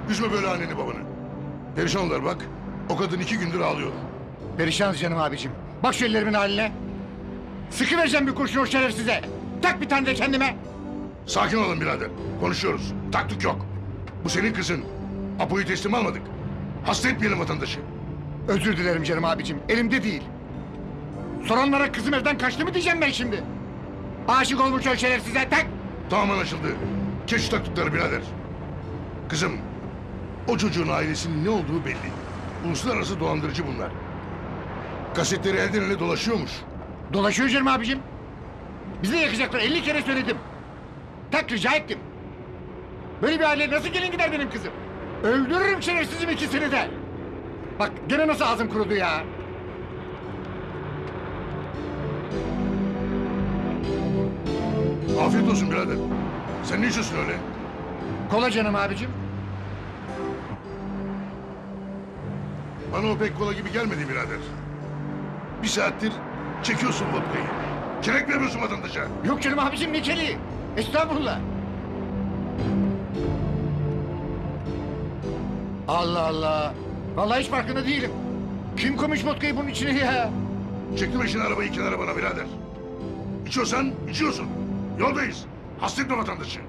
Üzme böyle anneni babanı. Perişanlar bak. O kadın 2 gündür ağlıyor. Perişanız canım abicim. Bak şu ellerimin haline. Sıkıvereceğim bir kurşun o şerefsize. Tak bir tane de kendime. Sakin olun birader. Konuşuyoruz. Taktık yok. Bu senin kızın. Apo'yu teslim almadık. Hasta etmeyelim vatandaşı. Özür dilerim canım abicim. Elimde değil. Soranlara kızım evden kaçtı mı diyeceğim ben şimdi. Aşık olmuş o şerefsize tak. Tamam anlaşıldı. Kes şu taktıkları birader. Kızım, o çocuğun ailesinin ne olduğu belli. Uluslararası dolandırıcı bunlar. Kasetleri elden ele dolaşıyormuş. Dolaşıyor canım abicim. Bizi yakacaklar 50 kere söyledim. Tak rica ettim. Böyle bir aile nasıl gelin gider benim kızım? Öldürürüm şerefsizim ikisini de. Bak gene nasıl ağzım kurudu ya. Afiyet olsun birader. Sen ne içiyorsun öyle? Kola canım abicim. Bana o pek kola gibi gelmedi birader. Bir saattir çekiyorsun vodkayı. Çilek vermiyorsun vatandaşa. Yok canım abicim nikeli. Estağfurullah. Allah Allah. Vallahi hiç farkında değilim. Kim koymuş vodkayı bunun içine ya? Çektim eşin arabayı kenara bana birader. İçiyorsan içiyorsun. Yoldayız. Hasta etme vatandaşı.